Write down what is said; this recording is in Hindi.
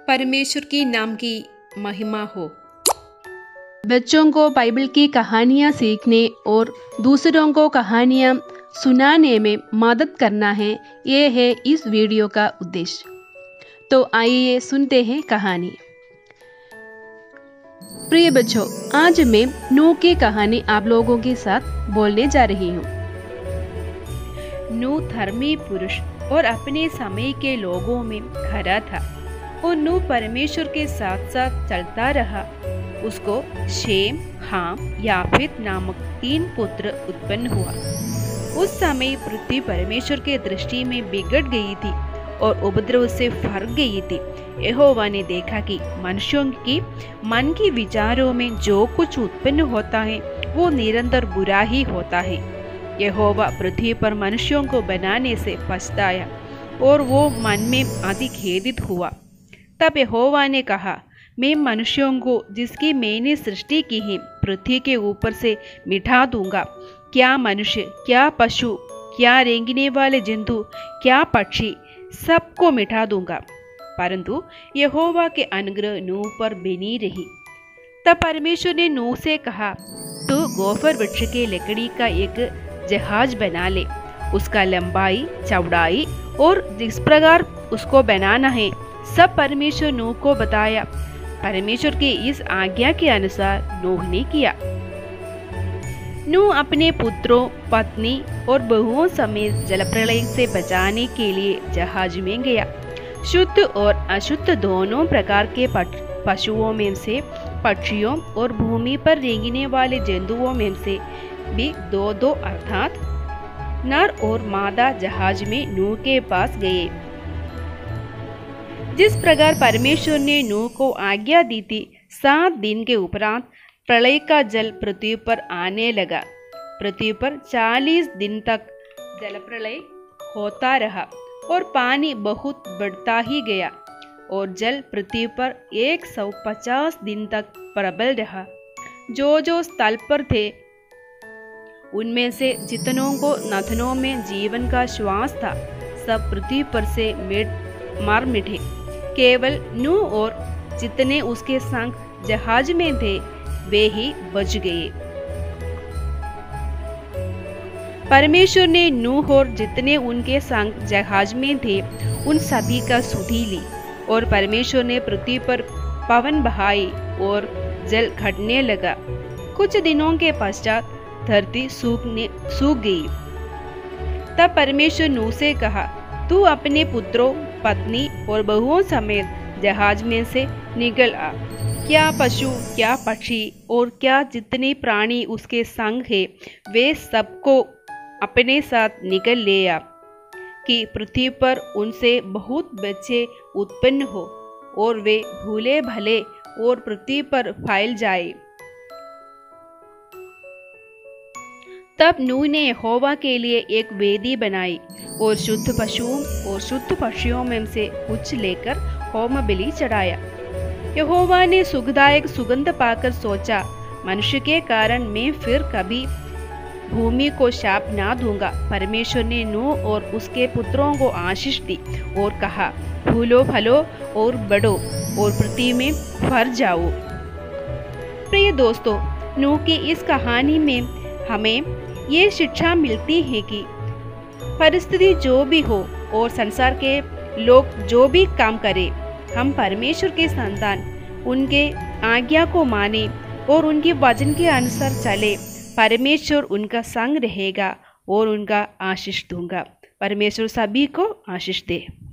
परमेश्वर की नाम की महिमा हो। बच्चों को बाइबल की कहानियाँ सीखने और दूसरों को कहानियाँ सुनाने में मदद करना है, ये है इस वीडियो का उद्देश्य। तो आइए सुनते हैं कहानी। प्रिय बच्चों, आज मैं नूह की कहानी आप लोगों के साथ बोलने जा रही हूँ। नूह धर्मी पुरुष और अपने समय के लोगों में खरा था और नूह परमेश्वर के साथ साथ चलता रहा। उसको शेम, हाम, याफेत नामक 3 पुत्र उत्पन्न हुआ। उस समय पृथ्वी परमेश्वर के दृष्टि में बिगड़ गई थी और उपद्रव से भर गई थी। यहोवा ने देखा कि मनुष्यों की मन के विचारों में जो कुछ उत्पन्न होता है वो निरंतर बुरा ही होता है। यहोवा पृथ्वी पर मनुष्यों को बनाने से पछताया और वो मन में अति खेदित हुआ। तब यहोवा ने कहा, मैं मनुष्यों को जिसकी मैंने सृष्टि की है पृथ्वी के ऊपर से मिटा दूंगा। क्या मनुष्य, क्या पशु, क्या रेंगने वाले जंतु, क्या पक्षी, सबको मिटा दूंगा। परंतु यहोवा के अनुग्रह नूह पर बनी रही। तब परमेश्वर ने नूह से कहा, तू गोफर वृक्ष के लकड़ी का एक जहाज बना ले। उसका लंबाई, चौड़ाई और जिस प्रकार उसको बनाना है सब परमेश्वर नूह को बताया। परमेश्वर की इस आज्ञा के अनुसार नूह ने किया। नूह अपने पुत्रों, पत्नी और बहुओं समेत जलप्रलय से बचाने के लिए जहाज में गया। शुद्ध और अशुद्ध दोनों प्रकार के पशुओं में से, पक्षियों और भूमि पर रेंगने वाले जंतुओं में से भी 2-2 अर्थात नर और मादा जहाज में नूह के पास गए। जिस प्रकार परमेश्वर ने नूह को आज्ञा दी थी, 7 दिन के उपरांत प्रलय का जल पृथ्वी पर आने लगा। पृथ्वी पर 40 दिन तक जल प्रलय होता रहा और पानी बहुत बढ़ता ही गया और जल पृथ्वी पर 150 दिन तक प्रबल रहा। जो स्थल पर थे उनमें से जितनों को नथनों में जीवन का श्वास था, सब पृथ्वी पर से मर मिटे। केवल नूह और जितने उसके संग जहाज में थे वे ही बच गए। परमेश्वर ने नूह और जितने उनके संग जहाज में थे उन सभी का सुधि ली और परमेश्वर ने पृथ्वी पर पवन बहाई और जल घटने लगा। कुछ दिनों के पश्चात धरती सूख गई। तब परमेश्वर नूह से कहा, तू अपने पुत्रों, पत्नी और बहुओं समेत जहाज में से निकल आ। क्या पशु, क्या पक्षी और क्या जितने प्राणी उसके संग है वे सबको अपने साथ निकल ले आ, कि पृथ्वी पर उनसे बहुत बच्चे उत्पन्न हो और वे भूले भले और पृथ्वी पर फैल जाए। तब नूह ने यहोवा के लिए एक वेदी बनाई और शुद्ध पशुओं और शुद्ध पक्षियों में से कुछ लेकर होम बलि चढ़ाया। यहोवा ने सुखदायक सुगंध पाकर सोचा, मनुष्य के कारण मैं फिर कभी भूमि को शाप ना दूंगा। परमेश्वर ने नूह और उसके पुत्रों को आशीष दी और कहा, फूलो फलो और बढ़ो और पृथ्वी में भर जाओ। प्रिय दोस्तों, नूह की इस कहानी में हमें ये शिक्षा मिलती है कि परिस्थिति जो भी हो और संसार के लोग जो भी काम करें, हम परमेश्वर के संतान उनके आज्ञा को माने और उनके वचन के अनुसार चले। परमेश्वर उनका संग रहेगा और उनका आशीष दूंगा। परमेश्वर सभी को आशीष दे।